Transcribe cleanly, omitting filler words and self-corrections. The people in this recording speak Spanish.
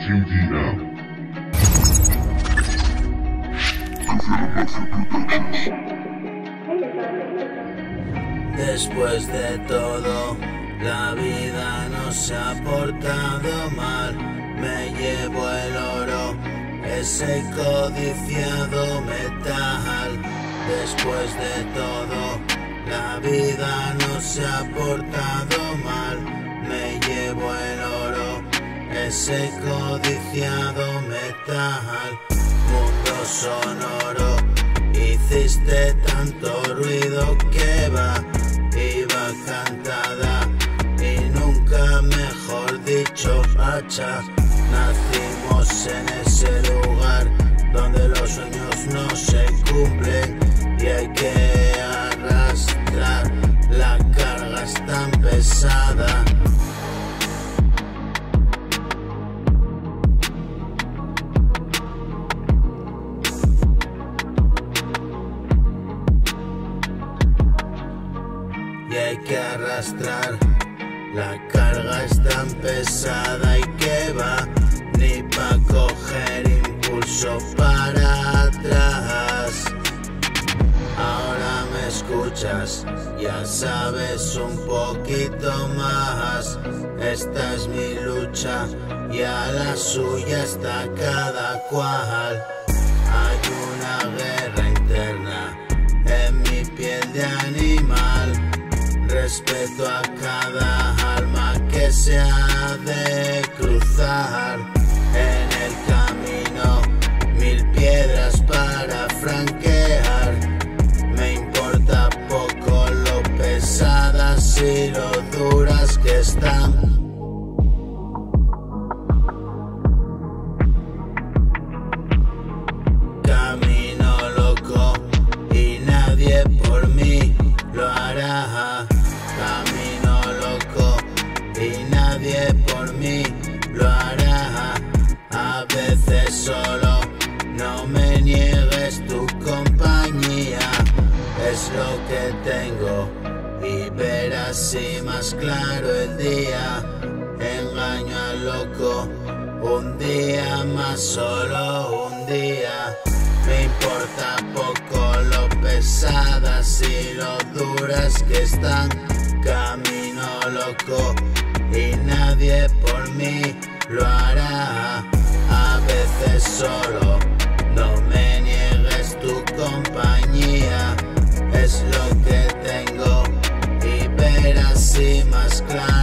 QD now. Después de todo, la vida no se ha portado mal. Me llevo el oro, ese codiciado metal. Después de todo, la vida no se ha portado mal. Me llevo el oro, ese codiciado metal. Mundo sonoro, hiciste tanto ruido que iba cantada y nunca mejor dicho hacha. Nacimos en ese lugar donde los sueños no se cumplen y hay que arrastrar, la carga es tan pesada. Y hay que arrastrar, la carga es tan pesada y que ni pa' coger impulso para atrás. Ahora me escuchas, ya sabes un poquito más. Esta es mi lucha y a la suya está cada cual. Hay una guerra interna en mi piel de animal. Respeto a cada alma que se ha de cruzar. En el camino, 1000 piedras para franquear. Me importa poco lo pesadas y lo duras que están. Camino loco y nadie por mí lo hará. Camino loco y nadie por mí lo hará. A veces solo no me niegues tu compañía. Es lo que tengo y verás si más claro el día. Engaño al loco un día más, solo un día. Me importa poco lo pesadas y lo duras que están. Camino loco y nadie por mí lo hará. A veces solo no me niegues tu compañía. Es lo que tengo y verás si más claro.